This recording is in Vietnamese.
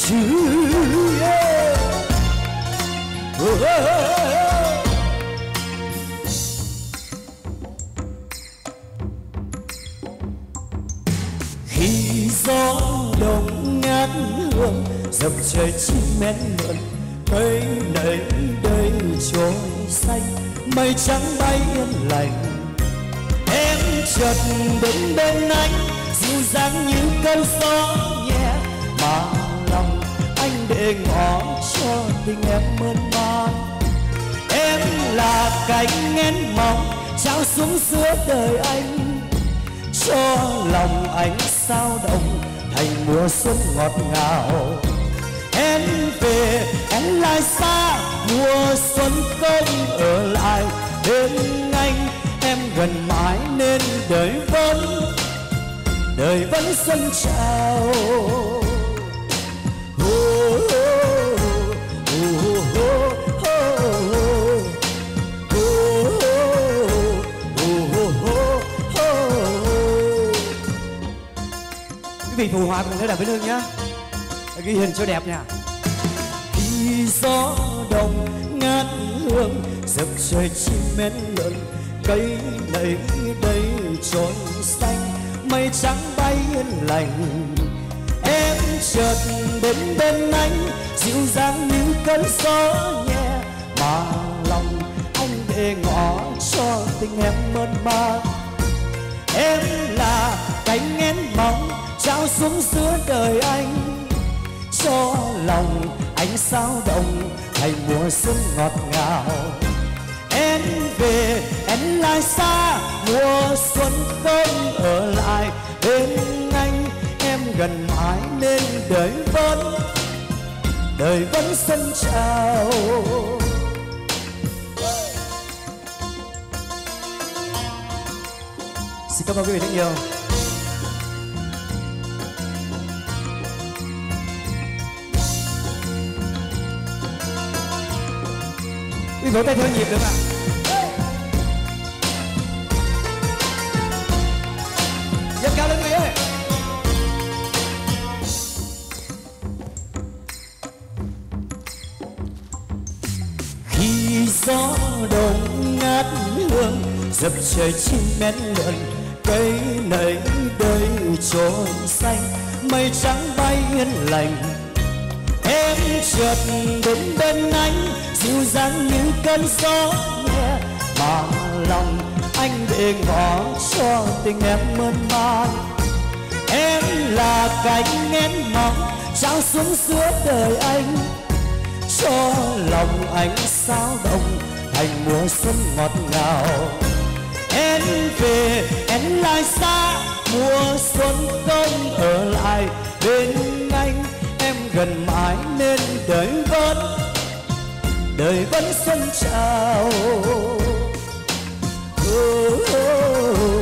chứ. Khi gió đông ngát hương dập trời chim én lượn, cây nảy đầy trôi xanh, mây trắng bay yên lành. Em chợt đến bên anh dịu dàng như cơn gió nhẹ, mà lòng anh để ngỏ cho tình em mơn man. Em là cánh én mỏng trao xuống giữa đời anh, cho lòng anh sao động thành mùa xuân ngọt ngào. Em về em lại xa, mùa xuân không ở lại bên anh. Em gần mãi nên đời vẫn xuân trào. Quý vị phù hòa cùng với Đàm Vĩnh Hưng nhé, ghi hình cho đẹp nha. Khi gió đông ngát hương dập trời chim én lượn, cây nảy đầy trôi xanh, mây trắng bay yên lành. Em chợt đến bên anh dịu dàng như cơn gió nhẹ, mà lòng anh để ngỏ cho tình em mơn man. Em là cánh én mỏng trao xuống giữa đời anh, cho lòng anh sao động thành mùa xuân ngọt ngào. Em về em lại xa, mùa xuân không ở lại bên anh. Em gần mãi nên đời vẫn xuân trào. Xin cảm ơn quý vị rất nhiều. Quý vị vỗ tay theo nhịp được ạ. Dâng cao lên quý vị ơi. Khi gió đông ngát hương dập trời chim én lượn, cây nảy đầy trôi xanh, mây trắng bay yên lành. Em chợt đến bên anh dịu dàng như cơn gió nhẹ, mà lòng anh để ngỏ cho tình em mơn man. Em là cánh én mỏng trao xuống giữa đời anh, cho lòng anh sao động thành mùa xuân ngọt ngào. Em về em lại xa, mùa xuân không ở lại bên anh. Em gần mãi nên đời vẫn xuân trào.